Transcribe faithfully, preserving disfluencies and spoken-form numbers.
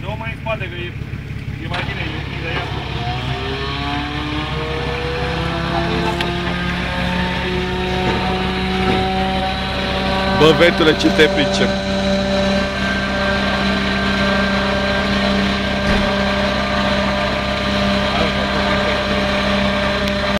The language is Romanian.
Dă-o mai în spate, că e, e mai bine, e ok de ea. Bă, Ventule, ce te pricep?